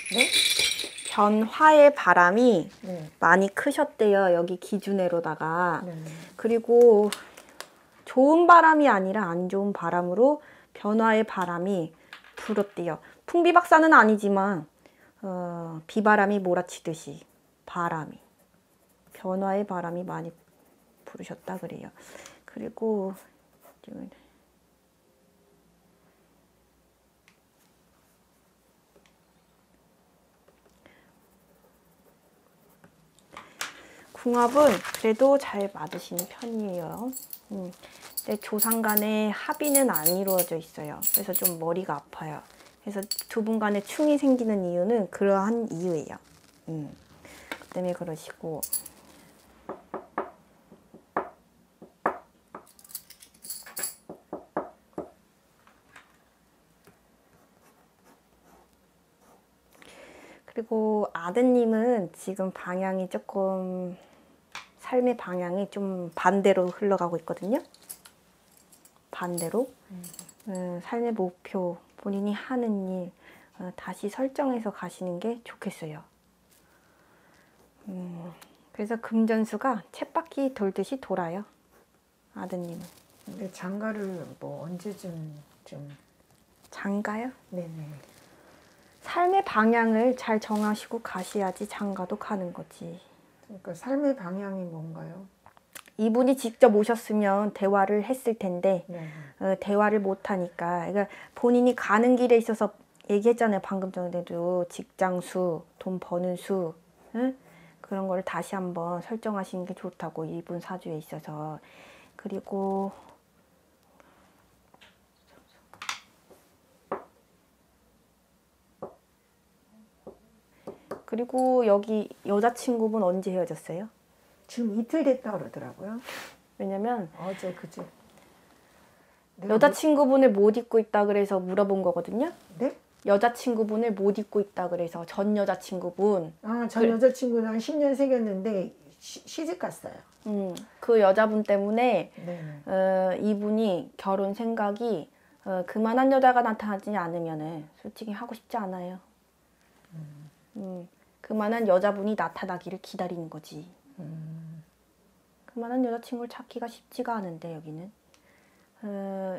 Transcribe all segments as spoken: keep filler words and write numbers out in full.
네? 변화의 바람이 네. 많이 크셨대요. 여기 기준으로다가. 네. 그리고 좋은 바람이 아니라 안 좋은 바람으로 변화의 바람이 불었대요. 풍비박산은 아니지만 어, 비바람이 몰아치듯이 바람이 변화의 바람이 많이 부르셨다 그래요. 그리고 궁합은 그래도 잘 맞으시는 편이에요. 음. 근데 조상 간의 합의는 안 이루어져 있어요. 그래서 좀 머리가 아파요. 그래서 두 분 간에 충이 생기는 이유는 그러한 이유예요. 음. 그 때문에 그러시고. 그리고 아드님은 지금 방향이 조금 삶의 방향이 좀 반대로 흘러가고 있거든요. 반대로. 음. 음, 삶의 목표, 본인이 하는 일 어, 다시 설정해서 가시는 게 좋겠어요. 음, 그래서 금전수가 쳇바퀴 돌듯이 돌아요. 아드님은. 근데 장가를 뭐 언제쯤 좀. 장가요? 네네. 삶의 방향을 잘 정하시고 가셔야지 장가도 가는 거지. 그러니까 삶의 방향이 뭔가요? 이분이 직접 오셨으면 대화를 했을 텐데 네. 어, 대화를 못하니까 그러니까 본인이 가는 길에 있어서 얘기했잖아요. 방금 전에도 직장수, 돈 버는 수 응? 그런 걸 다시 한번 설정하시는 게 좋다고 이분 사주에 있어서. 그리고 그리고 여기 여자친구분 언제 헤어졌어요? 지금 이틀 됐다 그러더라고요. 왜냐면 어제 그제. 여자친구분을 못 잊고 있다 그래서 물어본 거거든요. 네? 여자친구분을 못 잊고 있다 그래서 전 여자친구분. 아, 전 여자친구는 한 십 년 사귀었는데 시, 시집 갔어요. 음, 그 여자분 때문에 네. 어, 이분이 결혼 생각이 어, 그만한 여자가 나타나지 않으면은 솔직히 하고 싶지 않아요. 음. 음, 그만한 여자분이 나타나기를 기다리는 거지. 음. 그만한 여자친구를 찾기가 쉽지가 않은데 여기는. 어,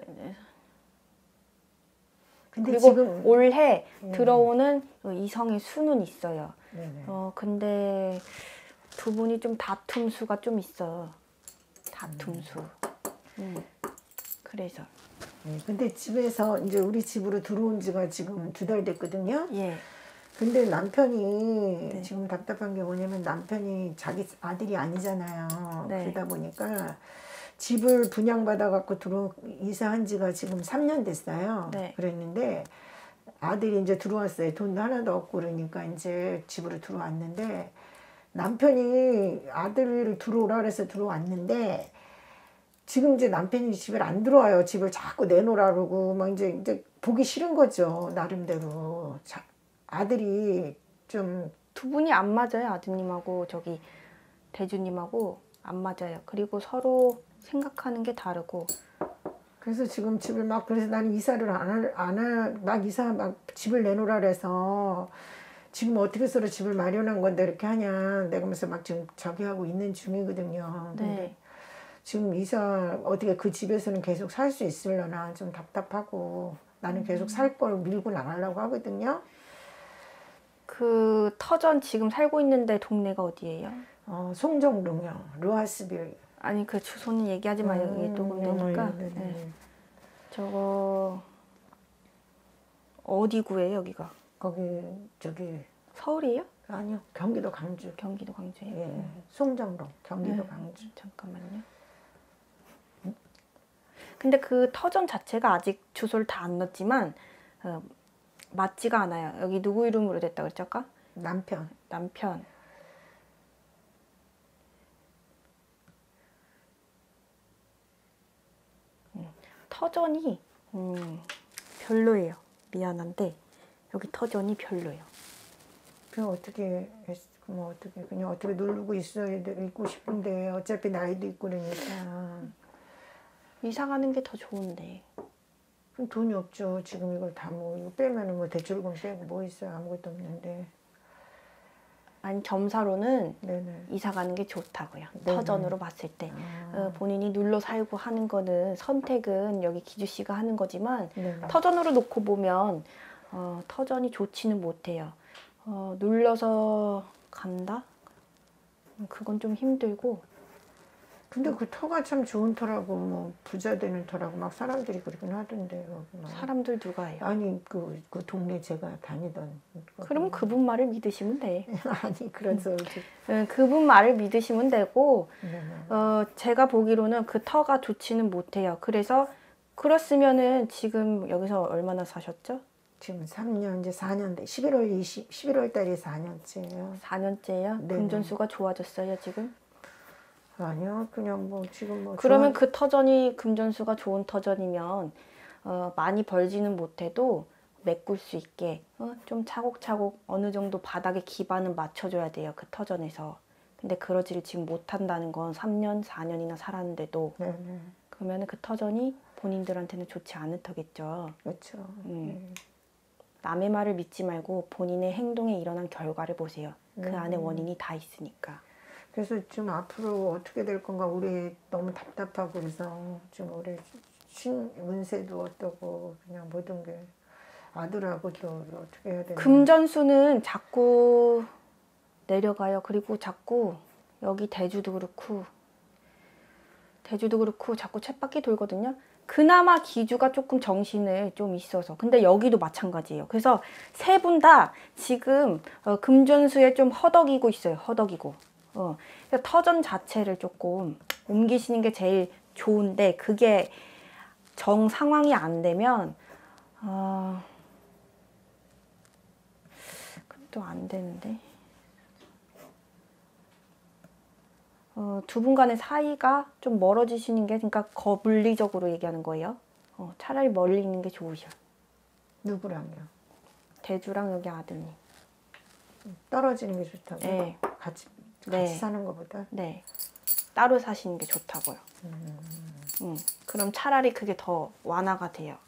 근데 그리고 지금 올해 네. 들어오는 이성의 수는 있어요. 네네. 어, 근데 두 분이 좀 다툼 수가 좀 있어. 다툼 수. 음. 그래서. 네, 근데 집에서 이제 우리 집으로 들어온 지가 지금 두 달 됐거든요. 예. 근데 남편이 네. 지금 답답한 게 뭐냐면 남편이 자기 아들이 아니잖아요. 네. 그러다 보니까 집을 분양받아 갖고 들어 이사한 지가 지금 삼 년 됐어요. 네. 그랬는데 아들이 이제 들어왔어요. 돈도 하나도 없고 그러니까 이제 집으로 들어왔는데 남편이 아들을 들어오라 그래서 들어왔는데 지금 이제 남편이 집에 안 들어와요. 집을 자꾸 내놓으라 그러고 막 이제 이제 보기 싫은 거죠. 나름대로. 자, 아들이 좀 두 분이 안 맞아요. 아드님하고 저기 대주님하고 안 맞아요. 그리고 서로 생각하는 게 다르고. 그래서 지금 집을 막 그래서 나는 이사를 안안막 이사 막 집을 내놓으라 그래서 지금 어떻게 서로 집을 마련한 건데 이렇게 하냐 내가 하면서 막 지금 저기 하고 있는 중이거든요. 근데 네. 지금 이사 어떻게 그 집에서는 계속 살 수 있으려나 좀 답답하고 나는 계속 살 걸 밀고 나가려고 하거든요. 그 터전 지금 살고 있는데 동네가 어디예요? 어, 송정동요. 루아스빌. 아니 그 주소는 얘기하지 마요. 음, 이게 또 그러니까. 네, 네, 네. 네. 저거 어디 구예요 여기가? 거기 저기 서울이에요? 아니요. 경기도 강주. 경기도 광주예요? 예. 음. 송정동. 경기도 네. 강주. 잠깐만요. 근데 그 터전 자체가 아직 주소를 다 안 넣었지만 어, 맞지가 않아요. 여기 누구 이름으로 됐다 그랬죠 아까? 남편. 남편. 음, 터전이 음, 별로예요. 미안한데 여기 터전이 별로예요. 그냥 어떻게 뭐 어떻게 그냥 어떻게 누르고 있어야 돼 있고 싶은데 어차피 나이도 있고 그러니까 이사 가는 게 더 좋은데. 그럼 돈이 없죠. 지금 이걸 다 뭐 이거 빼면은 뭐 대출금 빼고 뭐 있어요. 아무것도 없는데. 아니 점사로는 네네. 이사 가는 게 좋다고요. 네네. 터전으로 봤을 때 아. 어, 본인이 눌러 살고 하는 거는 선택은 여기 기주 씨가 하는 거지만 네네. 터전으로 놓고 보면 어, 터전이 좋지는 못해요. 어, 눌러서 간다? 그건 좀 힘들고. 근데 그 터가 참 좋은 터라고 뭐 부자 되는 터라고 막 사람들이 그러긴 하던데. 막. 사람들 누가 해요? 아니 그, 그 동네 제가 다니던. 그럼 그분 말을 믿으시면 돼. 아니 그래서 이제. 네, 그분 말을 믿으시면 되고 네네. 어, 제가 보기로는 그 터가 좋지는 못해요. 그래서 그렇으면은 지금 여기서 얼마나 사셨죠? 지금 삼 년 이제 사 년 돼. 십일월 이십 십일월 달이 사 년째예요. 사 년째예요? 네네. 금전수가 좋아졌어요 지금? 아니요, 그냥 뭐 지금 뭐. 그러면 좋아... 그 터전이 금전수가 좋은 터전이면 어, 많이 벌지는 못해도 메꿀 수 있게 어, 좀 차곡차곡 어느 정도 바닥에 기반은 맞춰줘야 돼요. 그 터전에서. 근데 그러지를 지금 못한다는 건 삼 년, 사 년이나 살았는데도. 네네. 그러면 그 터전이 본인들한테는 좋지 않을 터겠죠. 그렇죠. 음. 네. 남의 말을 믿지 말고 본인의 행동에 일어난 결과를 보세요. 그 음. 안에 원인이 다 있으니까. 그래서 좀 앞으로 어떻게 될 건가 우리 너무 답답하고 그래서 지금 우리 신 운세도 어떠고 그냥 모든 게 아들하고도 어떻게 해야 되나. 금전수는 자꾸 내려가요. 그리고 자꾸 여기 대주도 그렇고 대주도 그렇고 자꾸 쳇바퀴 돌거든요. 그나마 기주가 조금 정신을 좀 있어서. 근데 여기도 마찬가지예요. 그래서 세 분 다 지금 어, 금전수에 좀 허덕이고 있어요. 허덕이고. 어, 그러니까 터전 자체를 조금 옮기시는 게 제일 좋은데 그게 정 상황이 안 되면 어, 또 안 되는데 어, 두 분 간의 사이가 좀 멀어지시는 게 그러니까 거 물리적으로 얘기하는 거예요. 어, 차라리 멀리 있는 게 좋으셔. 누구랑요? 대주랑 여기 아드님. 떨어지는 게 좋다고? 네. 같이, 같이 네. 사는 것보다? 네. 따로 사시는 게 좋다고요. 음. 음, 그럼 차라리 그게 더 완화가 돼요.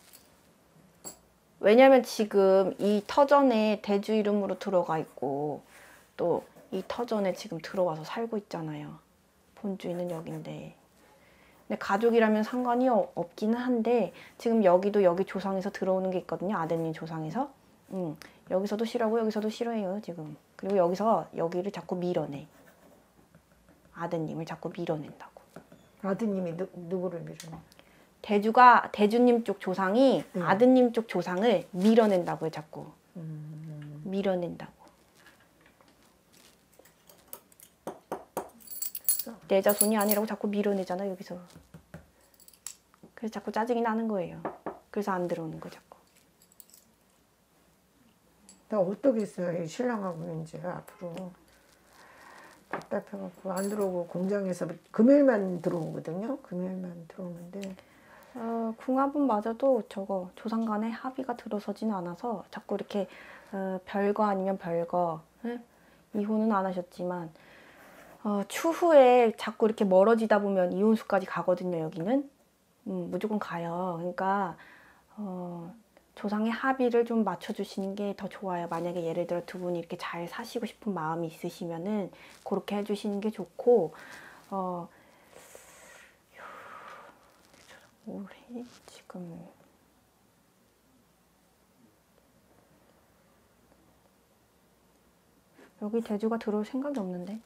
왜냐면 지금 이 터전에 대주 이름으로 들어가 있고 또 이 터전에 지금 들어와서 살고 있잖아요. 본주인은 여긴데. 근데 가족이라면 상관이 없기는 한데 지금 여기도 여기 조상에서 들어오는 게 있거든요. 아드님 조상에서. 음, 여기서도 싫어하고 여기서도 싫어해요 지금. 그리고 여기서 여기를 자꾸 밀어내. 아드님을 자꾸 밀어낸다고. 아드님이 누, 누구를 밀어내? 대주가 대주님 쪽 조상이 네. 아드님 쪽 조상을 밀어낸다고요 자꾸. 음. 밀어낸다고. 내 자손이 아니라고 자꾸 밀어내잖아 여기서. 그래서 자꾸 짜증이 나는 거예요. 그래서 안 들어오는 거 자꾸. 나 어떠겠어요? 신랑하고 이제 앞으로 답답해갖고 안 들어오고 공장에서 금요일만 들어오거든요. 금요일만 들어오는데 어, 궁합은 맞아도 저거 조상간에 합의가 들어서진 않아서 자꾸 이렇게 어, 별거 아니면 별거. 응? 이혼은 안 하셨지만 어, 추후에 자꾸 이렇게 멀어지다 보면 이혼수까지 가거든요. 여기는 음, 무조건 가요. 그러니까 어, 조상의 합의를 좀 맞춰주시는 게 더 좋아요. 만약에 예를 들어 두 분이 이렇게 잘 사시고 싶은 마음이 있으시면은 그렇게 해주시는 게 좋고 어, 올해 지금 여기 대주가 들어올 생각이 없는데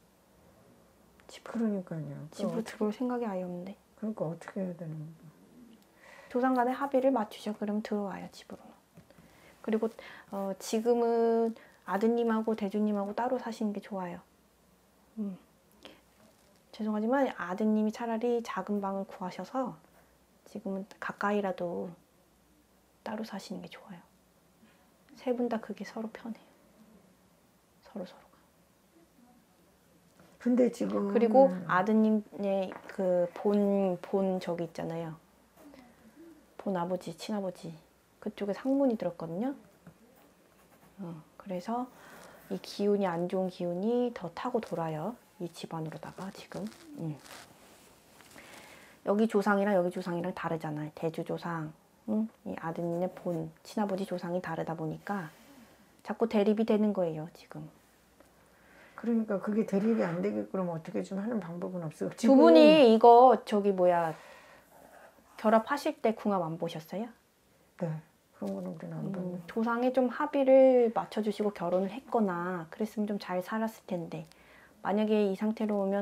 그러니까요. 집으로 들어올 생각이 아예 없는데 그러니까 어떻게 해야 되는 거야? 조상 간의 합의를 맞추셔. 그럼 들어와요 집으로. 그리고 어, 지금은 아드님하고 대주님하고 따로 사시는 게 좋아요. 음. 죄송하지만 아드님이 차라리 작은 방을 구하셔서 지금은 가까이라도 따로 사시는 게 좋아요. 세 분 다 그게 서로 편해요. 서로 서로가. 근데 지금 그리고 아드님의 그 본 본 저기 있잖아요. 본 아버지, 친아버지 그쪽에 상문이 들었거든요. 어, 그래서 이 기운이 안 좋은 기운이 더 타고 돌아요. 이 집안으로다가 지금. 음. 여기 조상이랑 여기 조상이랑 다르잖아요. 대주 조상, 응? 이 아드님의 본, 친아버지 조상이 다르다 보니까 자꾸 대립이 되는 거예요, 지금. 그러니까 그게 대립이 안 되게끔 어떻게 좀 하는 방법은 없어요? 두 분이 이거 저기 뭐야 결합하실 때 궁합 안 보셨어요? 네, 그런 거는 우리는 안 봤는데. 음, 조상에 좀 합의를 맞춰주시고 결혼을 했거나 그랬으면 좀 잘 살았을 텐데 만약에 이 상태로 오면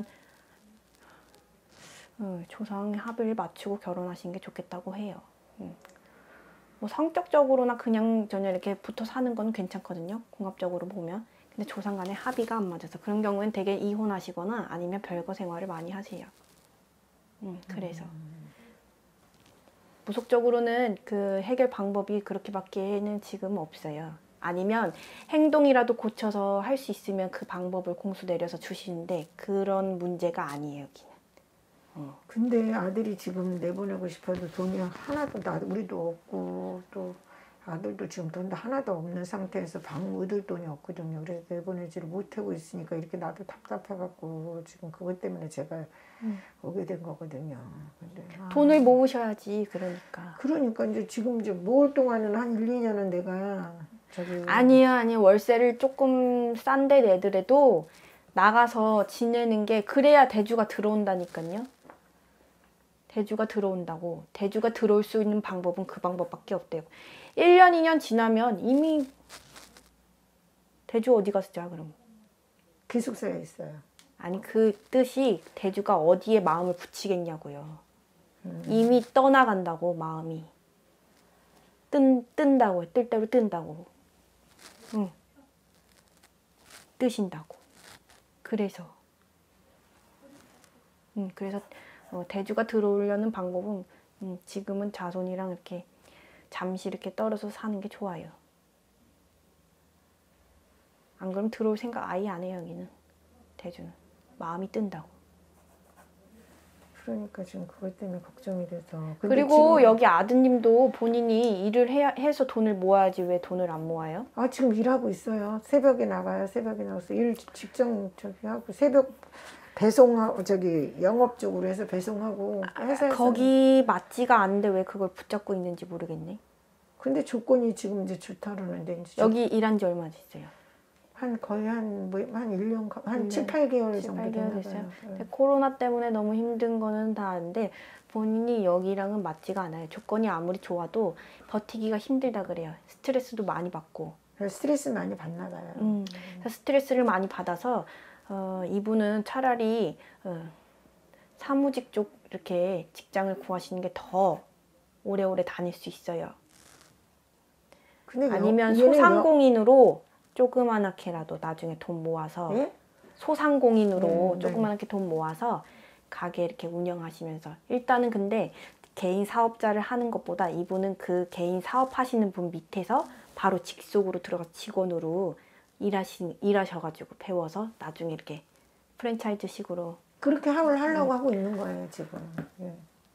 음, 조상의 합의를 맞추고 결혼하시는 게 좋겠다고 해요. 음. 뭐 성격적으로나 그냥 전혀 이렇게 붙어 사는 건 괜찮거든요. 궁합적으로 보면. 근데 조상 간의 합의가 안 맞아서 그런 경우엔 되게 이혼하시거나 아니면 별거 생활을 많이 하세요. 음, 그래서 음. 무속적으로는 그 해결 방법이 그렇게밖에는 지금 없어요. 아니면 행동이라도 고쳐서 할 수 있으면 그 방법을 공수 내려서 주시는데 그런 문제가 아니에요, 여기는. 어. 근데 아들이 지금 내보내고 싶어도 돈이 하나도 나 우리도 없고 또 아들도 지금 돈도 하나도 없는 상태에서 방 얻을 돈이 없거든요. 그래서 내보내지를 못하고 있으니까 이렇게 나도 답답해갖고 지금 그것 때문에 제가 음. 오게 된 거거든요. 근데 아, 돈을 모으셔야지, 그러니까. 그러니까 이제 지금 이제 모을 동안은 한 일, 이 년은 내가 저기 아니요, 아니요. 월세를 조금 싼데 내더라도 나가서 지내는 게 그래야 대주가 들어온다니까요. 대주가 들어온다고. 대주가 들어올 수 있는 방법은 그 방법밖에 없대요. 일 년, 이 년 지나면 이미 대주 어디 갔을까 그럼? 기숙사에 있어요. 아니 그 뜻이 대주가 어디에 마음을 붙이겠냐고요. 음. 이미 떠나간다고 마음이. 뜬, 뜬다고 뜰 대로 뜬다고. 응. 뜨신다고. 그래서 음, 그래서 어, 대주가 들어오려는 방법은 음, 지금은 자손이랑 이렇게 잠시 이렇게 떨어져 사는 게 좋아요. 안 그러면 들어올 생각 아예 안 해요, 여기는. 대주는. 마음이 뜬다고. 그러니까 지금 그것 때문에 걱정이 돼서. 근데 그리고 지금, 여기 아드님도 본인이 일을 해야, 해서 돈을 모아야지 왜 돈을 안 모아요? 아 지금 일하고 있어요. 새벽에 나가요. 새벽에 나가서 일 직장 저기 하고 새벽 배송하고 저기 영업 쪽으로 해서 배송하고 회사에서. 거기 맞지가 않는데 왜 그걸 붙잡고 있는지 모르겠네. 근데 조건이 지금 이제 좋다 그러는데 이제 여기 일한 지 얼마 됐어요? 한 거의 한 뭐 한 일 년 한 일 년, 칠, 팔 개월 칠, 정도 팔 개월 됐나 됐어요. 봐요. 네. 근데 코로나 때문에 너무 힘든 거는 다 아는데 본인이 여기랑은 맞지가 않아요. 조건이 아무리 좋아도 버티기가 힘들다 그래요. 스트레스도 많이 받고. 그래서 스트레스 많이 받나 봐요. 음, 그래서 스트레스를 많이 받아서 어, 이분은 차라리 어, 사무직 쪽 이렇게 직장을 구하시는 게 더 오래오래 다닐 수 있어요. 근데 아니면 여, 얘는 소상공인으로 조그만하게라도 나중에 돈 모아서 여, 예? 소상공인으로 네, 조그만하게 돈 모아서 가게 이렇게 운영하시면서 일단은 근데 개인 사업자를 하는 것보다 이분은 그 개인 사업하시는 분 밑에서 바로 직속으로 들어가 직원으로 일하시, 일하셔가지고 배워서 나중에 이렇게 프랜차이즈식으로 그렇게 하울 하려고 하고 있는 거예요 지금. 예.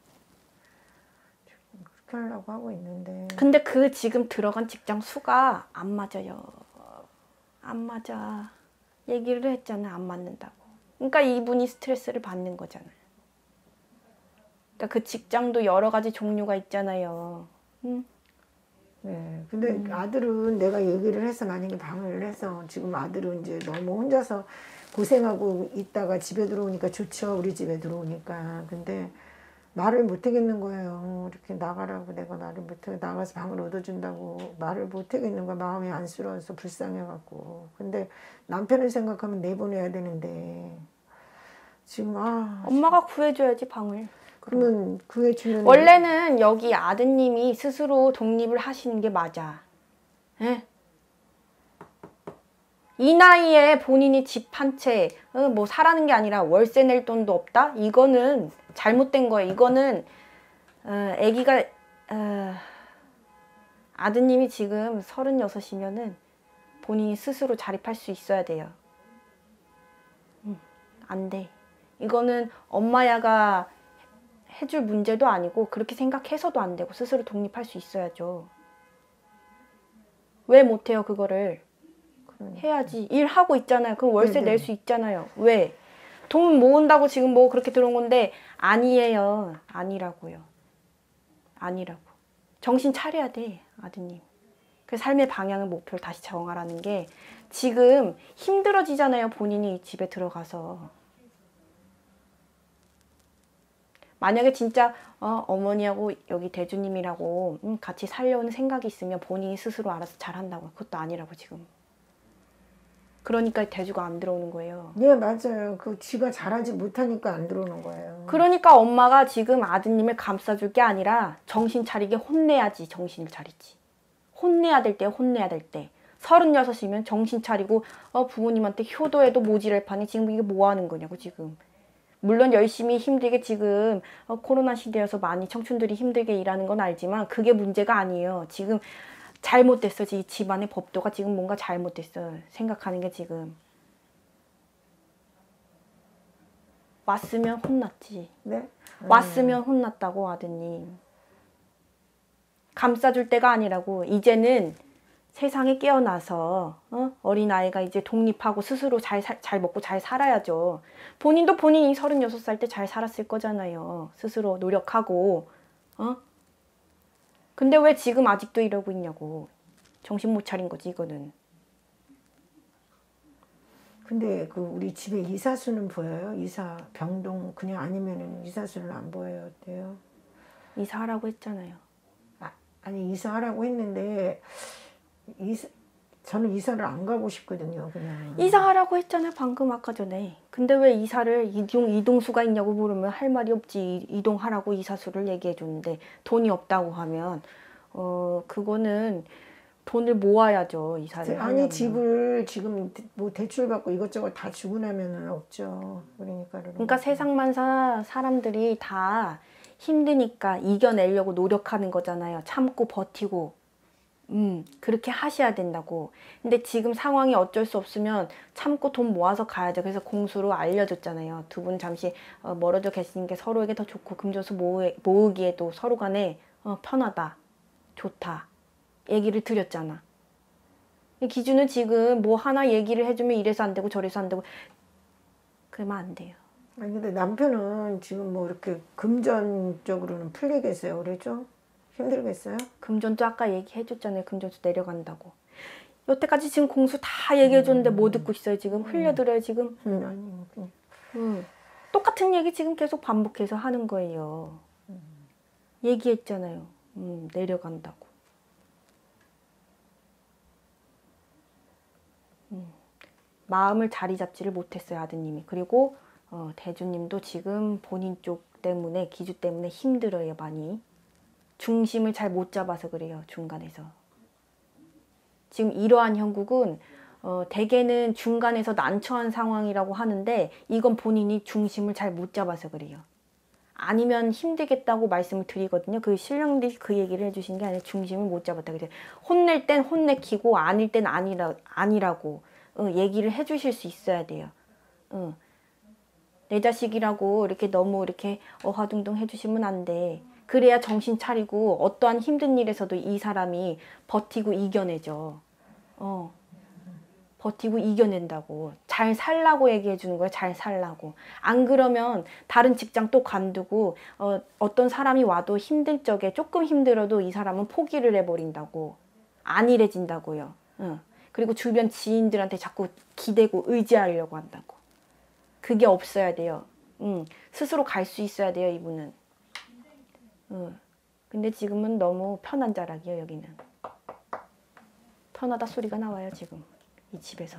지금 그렇게 하려고 하고 있는데. 근데 그 지금 들어간 직장 수가 안 맞아요. 안 맞아. 얘기를 했잖아. 안 맞는다고. 그러니까 이분이 스트레스를 받는 거잖아요. 그러니까 그 직장도 여러 가지 종류가 있잖아요. 응? 네. 근데 음. 아들은 내가 얘기를 해서 만약에 방을 해서 지금 아들은 이제 너무 혼자서 고생하고 있다가 집에 들어오니까 좋죠. 우리 집에 들어오니까. 근데 말을 못 하겠는 거예요. 이렇게 나가라고 내가 말을 못 하고 나가서 방을 얻어준다고 말을 못 하겠는 거야. 마음이 안쓰러워서 불쌍해갖고. 근데 남편을 생각하면 내보내야 되는데 지금 아 엄마가 구해줘야지 방을. 그러면 구해주면 원래는 여기 아드님이 스스로 독립을 하시는 게 맞아. 예? 이 나이에 본인이 집 한 채, 어, 뭐 사라는 게 아니라 월세 낼 돈도 없다? 이거는 잘못된 거예요. 이거는 어, 아기가 어, 아드님이 지금 서른여섯이면은 본인이 스스로 자립할 수 있어야 돼요. 음, 안 돼. 이거는 엄마야가 해줄 문제도 아니고 그렇게 생각해서도 안 되고 스스로 독립할 수 있어야죠. 왜 못해요 그거를? 해야지. 일하고 있잖아요. 그럼 월세 네네. 낼 수 있잖아요. 왜? 돈 모은다고 지금 뭐 그렇게 들어온 건데 아니에요. 아니라고요. 아니라고. 정신 차려야 돼, 아드님. 그 삶의 방향을 목표를 다시 정하라는 게 지금 힘들어지잖아요, 본인이 이 집에 들어가서. 만약에 진짜 어, 어머니하고 여기 대주님이라고 음, 같이 살려는 생각이 있으면 본인이 스스로 알아서 잘한다고. 그것도 아니라고 지금. 그러니까 대주가 안 들어오는 거예요. 네, 맞아요. 그 지가 잘하지 못하니까 안 들어오는 거예요. 그러니까 엄마가 지금 아드님을 감싸줄 게 아니라 정신 차리게 혼내야지 정신을 차리지. 혼내야 될 때 혼내야 될 때. 서른여섯이면 정신 차리고 어, 부모님한테 효도해도 모지랄 판에 지금 이게 뭐 하는 거냐고 지금. 물론 열심히 힘들게 지금 어, 코로나 시대여서 많이 청춘들이 힘들게 일하는 건 알지만 그게 문제가 아니에요. 지금 잘못됐어. 이 집안의 법도가 지금 뭔가 잘못됐어. 생각하는 게 지금. 왔으면 혼났지. 네? 음. 왔으면 혼났다고 아드님. 감싸줄 때가 아니라고. 이제는 세상에 깨어나서 어? 어린아이가 이제 독립하고 스스로 잘, 사, 잘 먹고 잘 살아야죠. 본인도 본인이 서른여섯 살 때 잘 살았을 거잖아요. 스스로 노력하고. 어? 근데 왜 지금 아직도 이러고 있냐고. 정신 못 차린 거지 이거는. 근데 그 우리 집에 이사수는 보여요? 이사 병동 그냥 아니면은 이사수는 안 보여요? 어때요? 이사하라고 했잖아요. 아, 아니 이사하라고 했는데 이사, 저는 이사를 안 가고 싶거든요. 그냥 이사하라고 했잖아요. 방금 아까 전에. 근데 왜 이사를 이동, 이동수가 있냐고 물으면 할 말이 없지. 이동하라고 이사수를 얘기해 줬는데 돈이 없다고 하면 어 그거는 돈을 모아야죠. 이사를 아니 하려면. 집을 지금 뭐 대출 받고 이것저것 다 주고 나면은 없죠. 그러니까 그러니까 세상만사 사람들이 다 힘드니까 이겨내려고 노력하는 거잖아요. 참고 버티고. 음, 그렇게 하셔야 된다고. 근데 지금 상황이 어쩔 수 없으면 참고 돈 모아서 가야죠. 그래서 공수로 알려줬잖아요. 두 분 잠시 어, 멀어져 계시는 게 서로에게 더 좋고 금전수 모으, 모으기에도 서로 간에 어, 편하다. 좋다. 얘기를 드렸잖아. 이 기준은 지금 뭐 하나 얘기를 해주면 이래서 안 되고 저래서 안 되고 그러면 안 돼요. 아니 근데 남편은 지금 뭐 이렇게 금전적으로는 풀리겠어요? 그러죠? 힘들겠어요? 금전도 아까 얘기해줬잖아요. 금전수 내려간다고. 여태까지 지금 공수 다 얘기해줬는데 뭐 듣고 있어요. 지금 흘려들어요. 지금. 음, 아니 그냥. 음. 똑같은 얘기 지금 계속 반복해서 하는 거예요. 얘기했잖아요. 음, 내려간다고. 음. 마음을 자리 잡지를 못했어요. 아드님이. 그리고 어, 대주님도 지금 본인 쪽 때문에 기주 때문에 힘들어요. 많이. 중심을 잘 못 잡아서 그래요. 중간에서. 지금 이러한 형국은 어, 대개는 중간에서 난처한 상황이라고 하는데 이건 본인이 중심을 잘 못 잡아서 그래요. 아니면 힘들겠다고 말씀을 드리거든요. 그 신령들이 그 얘기를 해주신 게 아니라 중심을 못 잡았다. 그래서 혼낼 땐 혼내키고 아닐 땐 아니라, 아니라고 어, 얘기를 해주실 수 있어야 돼요. 어. 내 자식이라고 이렇게 너무 이렇게 어화둥둥 해주시면 안 돼. 그래야 정신 차리고 어떠한 힘든 일에서도 이 사람이 버티고 이겨내죠. 어. 버티고 이겨낸다고. 잘 살라고 얘기해 주는 거예요. 잘 살라고. 안 그러면 다른 직장 또 관두고 어, 어떤 사람이 와도 힘들 적에 조금 힘들어도 이 사람은 포기를 해버린다고. 안일해진다고요. 응. 그리고 주변 지인들한테 자꾸 기대고 의지하려고 한다고. 그게 없어야 돼요. 응. 스스로 갈 수 있어야 돼요. 이분은. 응. 근데 지금은 너무 편한 자락이에요. 여기는. 편하다 소리가 나와요. 지금. 이 집에서.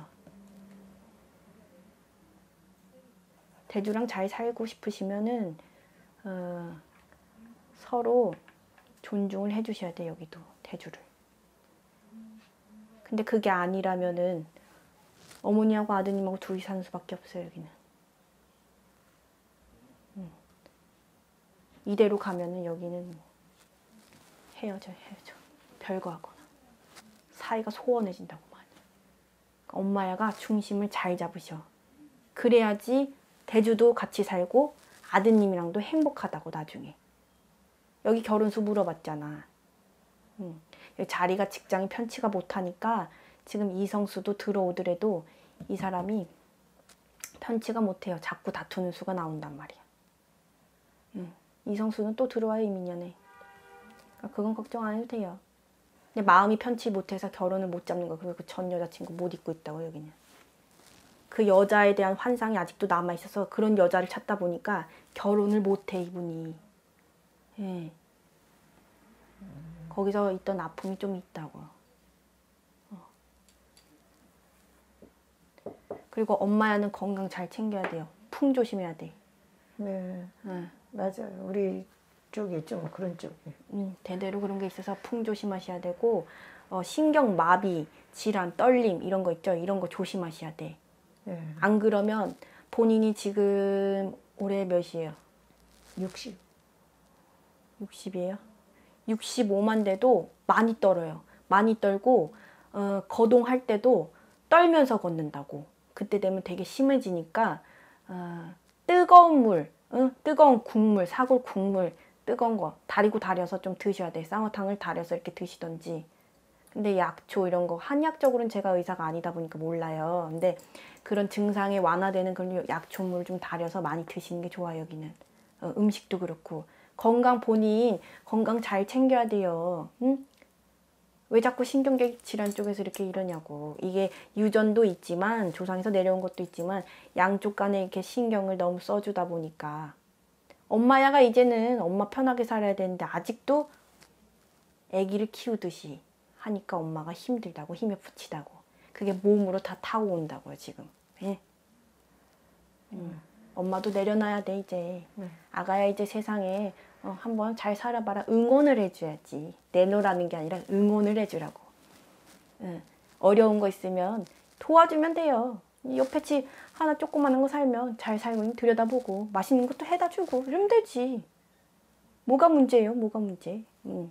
대주랑 잘 살고 싶으시면은 어, 서로 존중을 해주셔야 돼. 여기도 대주를. 근데 그게 아니라면은 어머니하고 아드님하고 둘이 사는 수밖에 없어요. 여기는. 음. 이대로 가면은 여기는 헤어져 헤어져. 별거 하거나 사이가 소원해진다고. 엄마야가 중심을 잘 잡으셔. 그래야지 대주도 같이 살고 아드님이랑도 행복하다고 나중에. 여기 결혼수 물어봤잖아. 응. 여기 자리가 직장이 편치가 못하니까 지금 이성수도 들어오더라도 이 사람이 편치가 못해요. 자꾸 다투는 수가 나온단 말이야. 응. 이성수는 또 들어와요. 이민년에. 그건 걱정 안 해도 돼요. 근데 마음이 편치 못해서 결혼을 못 잡는 거. 그리고 그 전 여자친구 못 잊고 있다고 여기는. 그 여자에 대한 환상이 아직도 남아있어서 그런 여자를 찾다 보니까 결혼을 못해 이분이. 예. 거기서 있던 아픔이 좀 있다고. 어. 그리고 엄마야는 건강 잘 챙겨야 돼요. 풍 조심해야 돼. 네, 예. 맞아요. 우리 쪽에 좀 그런 쪽에. 음, 대대로 그런 게 있어서 풍 조심하셔야 되고 어, 신경 마비, 질환, 떨림 이런 거 있죠. 이런 거 조심하셔야 돼. 네. 안 그러면 본인이 지금 올해 몇이에요? 육십. 육십이에요? 육십오만 돼도 많이 떨어요. 많이 떨고 어, 거동할 때도 떨면서 걷는다고. 그때 되면 되게 심해지니까 어, 뜨거운 물, 응? 뜨거운 국물, 사골 국물, 뜨거운 거 다리고 달여서 좀 드셔야 돼. 쌍화탕을 달여서 이렇게 드시던지. 근데 약초 이런 거 한약적으로는 제가 의사가 아니다 보니까 몰라요. 근데 그런 증상에 완화되는 그런 약초물 좀 달여서 많이 드시는 게 좋아요. 여기는 어, 음식도 그렇고 건강 본인 건강 잘 챙겨야 돼요. 응? 왜 자꾸 신경계 질환 쪽에서 이렇게 이러냐고. 이게 유전도 있지만 조상에서 내려온 것도 있지만 양쪽 간에 이렇게 신경을 너무 써주다 보니까 엄마야가 이제는 엄마 편하게 살아야 되는데 아직도 아기를 키우듯이 하니까 엄마가 힘들다고 힘에 부치다고. 그게 몸으로 다 타고 온다고요 지금. 예? 음. 엄마도 내려놔야 돼 이제. 네. 아가야 이제 세상에 어, 한번 잘 살아봐라. 응원을 해줘야지. 내놓으라는 게 아니라 응원을 해주라고. 예. 어려운 거 있으면 도와주면 돼요. 옆에 집 하나 조그마한 거 살면 잘 살고 들여다보고 맛있는 것도 해다 주고 이러면 되지. 뭐가 문제예요? 뭐가 문제? 음.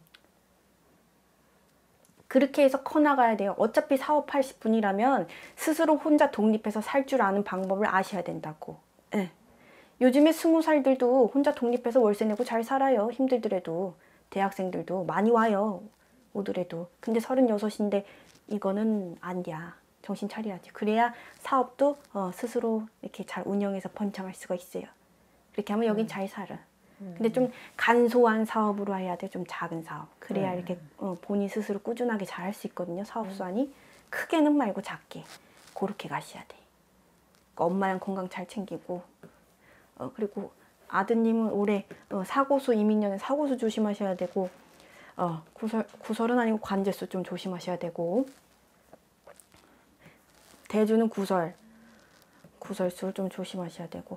그렇게 해서 커나가야 돼요. 어차피 사업하실 분이라면 스스로 혼자 독립해서 살 줄 아는 방법을 아셔야 된다고. 예. 요즘에 스무 살들도 혼자 독립해서 월세 내고 잘 살아요. 힘들더라도. 대학생들도 많이 와요. 오더라도. 근데 서른여섯인데 이거는 아니야. 정신 차려야지. 그래야 사업도 어, 스스로 이렇게 잘 운영해서 번창할 수가 있어요. 그렇게 하면 여긴 음. 잘 살아. 근데 좀 간소한 사업으로 해야 돼. 좀 작은 사업. 그래야 네. 이렇게 어, 본인 스스로 꾸준하게 잘 할 수 있거든요. 사업 수완이. 크게는 말고 작게. 그렇게 가셔야 돼. 그러니까 엄마랑 건강 잘 챙기고 어, 그리고 아드님은 올해 어, 사고수 이민년에 사고수 조심하셔야 되고 어, 구설, 구설은 아니고 관제수 좀 조심하셔야 되고 대주는 구설. 구설수를 좀 조심하셔야 되고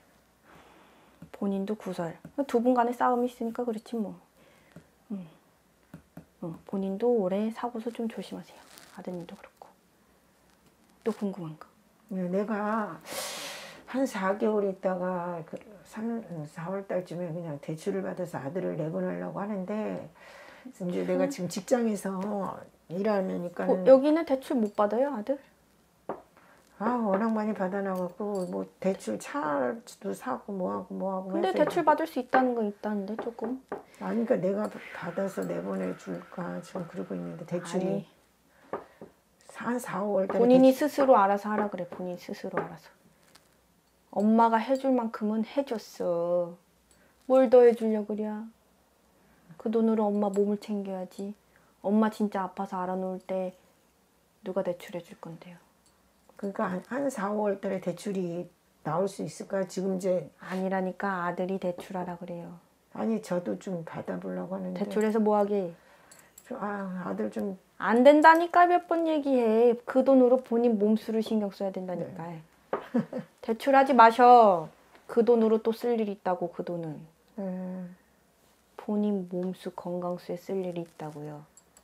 본인도 구설. 두 분 간에 싸움이 있으니까 그렇지 뭐. 음. 어, 본인도 올해 사고수 좀 조심하세요. 아드님도 그렇고. 또 궁금한 거. 네, 내가 한 사 개월 있다가 그 사월 달쯤에 그냥 대출을 받아서 아들을 내보내려고 하는데 이제 내가 지금 직장에서 일하니까는 어, 여기는 대출 못 받아요, 아들? 아 워낙 많이 받아놔갖고 뭐 대출 차도 사고 뭐하고 뭐하고 근데 해서 대출 받을 수 있다는 건 있다는데 조금. 아니 그러니까 내가 받아서 내보내줄까 지금 그러고 있는데 대출이 아니. 한 사, 오월 달에 본인이 대출, 스스로 알아서 하라 그래. 본인 스스로 알아서. 엄마가 해줄 만큼은 해줬어. 뭘 더 해주려고 그래. 그 돈으로 엄마 몸을 챙겨야지. 엄마 진짜 아파서 알아놓을 때 누가 대출해 줄 건데요. 그러니까 한, 한 사, 오월 달에 대출이 나올 수 있을까 지금 이제 아니라니까 아들이 대출하라 그래요. 아니 저도 좀 받아보려고 하는데 대출해서 뭐하게. 좀, 아 아들 좀 안 된다니까 몇 번 얘기해. 그 돈으로 본인 몸수를 신경 써야 된다니까. 네. 대출하지 마셔. 그 돈으로 또 쓸 일이 있다고. 그 돈은. 음, 본인 몸수 건강수에 쓸 일이 있다고요.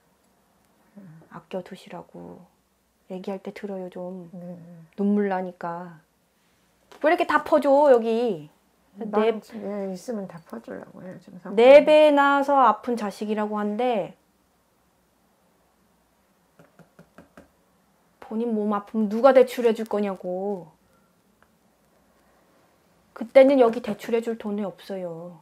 아껴두시라고. 얘기할 때 들어요 좀. 네. 눈물 나니까. 왜 이렇게 다 퍼줘 여기. 네, 네, 있으면 다 퍼주려고 해요 지금 상황이. 네 배 낳아서 아픈 자식이라고 한데 본인 몸 아프면 누가 대출해 줄 거냐고. 그때는 여기 대출해 줄 돈이 없어요.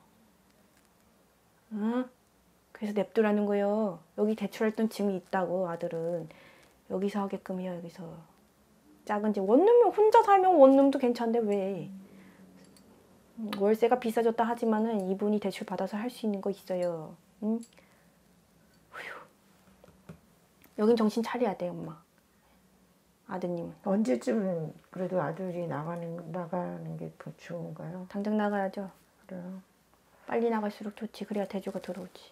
응? 그래서 냅두라는 거예요. 여기 대출할 돈 지금 있다고. 아들은 여기서 하게끔 해요. 여기서. 작은 집 원룸이면 혼자 살면 원룸도 괜찮은데 왜. 월세가 비싸졌다 하지만은 이분이 대출 받아서 할 수 있는 거 있어요. 응? 여긴 정신 차려야 돼, 엄마. 아드님은. 언제쯤 그래도 아들이 나가는 나가는 게 더 좋은가요? 당장 나가야죠. 그래요. 빨리 나갈수록 좋지. 그래야 대주가 들어오지.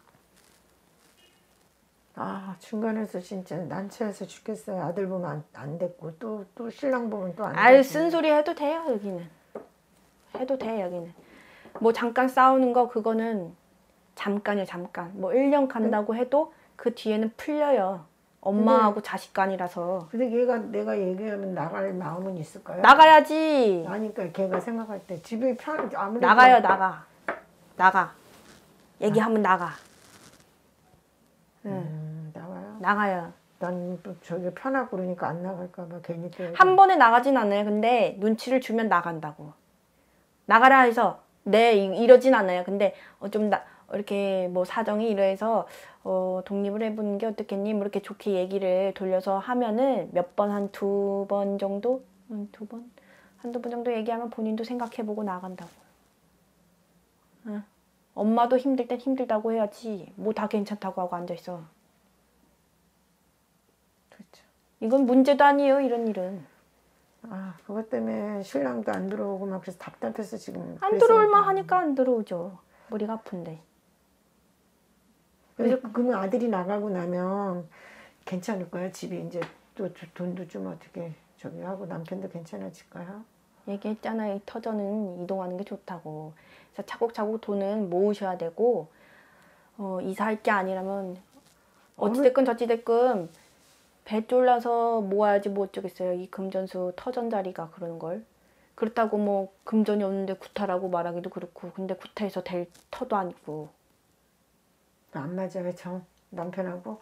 아 중간에서 진짜 난처해서 죽겠어요. 아들 보면 안, 안 됐고 또 또 신랑 보면 또 안 아유, 됐고. 쓴소리 해도 돼요, 여기는. 해도 돼, 여기는. 뭐 잠깐 싸우는 거 그거는 잠깐이에요, 잠깐. 뭐 일 년 간다고 해도 그 뒤에는 풀려요. 엄마하고 자식 간이라서. 근데 걔가 내가 얘기하면 나갈 마음은 있을까요? 나가야지. 아니까 걔가 생각할 때 집이 편 아무래도 나가요, 나가. 나가. 얘기하면 나가. 응, 음, 나가요. 나가요. 난 또 저기 편하고 그러니까 안 나갈까봐 괜히 또 한 번에 나가진 않아요. 근데 눈치를 주면 나간다고. 나가라 해서 네 이- 이러진 않아요. 근데 어, 좀 나, 이렇게 뭐 사정이 이래서 어, 독립을 해보는 게 어떻겠니? 뭐 이렇게 좋게 얘기를 돌려서 하면은 몇 번 한 두 번 정도, 한 두 번, 한두 번 정도 얘기하면 본인도 생각해보고 나간다고. 응. 엄마도 힘들 땐 힘들다고 해야지. 뭐 다 괜찮다고 하고 앉아 있어. 그렇죠. 이건 문제도 아니에요. 이런 일은. 아 그것 때문에 신랑도 안 들어오고 막 그래서 답답해서 지금 안 그래서 들어올만 하니까 안 들어오죠. 머리가 아픈데. 그래서 그러면 아들이 나가고 나면 괜찮을 거야 집이 이제 또 저- 돈도 좀 어떻게 저기 하고 남편도 괜찮아질까요? 얘기했잖아요. 이 터전은 이동하는 게 좋다고. 그래서 차곡차곡 돈은 모으셔야 되고 어, 이사할 게 아니라면 어찌됐건 저찌됐건 배 쫄라서 모아야지 뭐 어쩌겠어요. 이 금전수 터전 자리가 그러는 걸. 그렇다고 뭐 금전이 없는데 구타라고 말하기도 그렇고 근데 구타해서 될 터도 아니고. 안 맞아요 정 남편하고?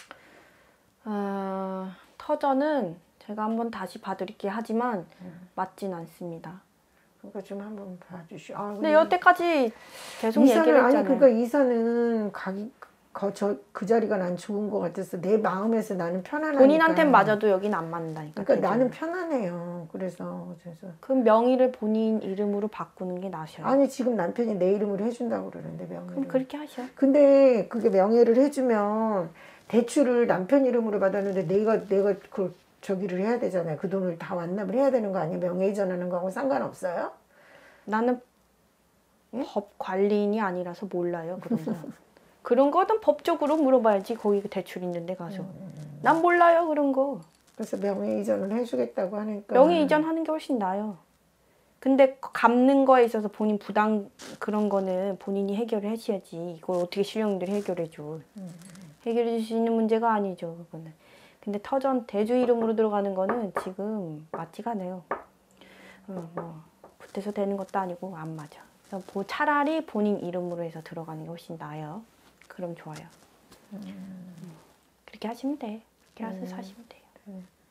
어, 터전은 제가 한번 다시 봐드릴게 하지만 맞진 않습니다. 그거 좀 한번 봐주시오. 아, 근데 여태까지 계속 이사는 얘기를 아니 했잖아요. 그러니까 이사는 가기 거, 그 자리가 난 좋은 것 같아서 내 마음에서 나는 편안하니까. 본인한텐 맞아도 여긴 안 맞는다니까. 그러니까 대주는. 나는 편안해요. 그래서 그래서 그 명의를 본인 이름으로 바꾸는 게 나으셔요. 아니 지금 남편이 내 이름으로 해준다고 그러는데 명의를. 그럼 그렇게 하셔. 근데 그게 명예를 해주면 대출을 남편 이름으로 받았는데 내가 내가 그 저기를 해야 되잖아요. 그 돈을 다 완납을 해야 되는 거 아니에요? 명예 이전하는 거하고 상관없어요? 나는 예? 법 관리인이 아니라서 몰라요. 그런 거. 그런 거는 법적으로 물어봐야지. 거기 대출 있는데 가서. 난 몰라요. 그런 거. 그래서 명예 이전을 해주겠다고 하니까 명의 이전하는 게 훨씬 나아요. 근데 갚는 거에 있어서 본인 부담 그런 거는 본인이 해결을 하셔야지. 이걸 어떻게 신령들이 해결해 줘. 해결해 줄 수 있는 문제가 아니죠. 그거는. 근데 터전 대주 이름으로 들어가는 거는 지금 맞지가 않아요. 어, 뭐 굿해서 되는 것도 아니고 안 맞아. 그래서 뭐 차라리 본인 이름으로 해서 들어가는 게 훨씬 나아요. 그럼 좋아요. 음. 그렇게 하시면 돼. 그렇게 해서 사시면 돼요.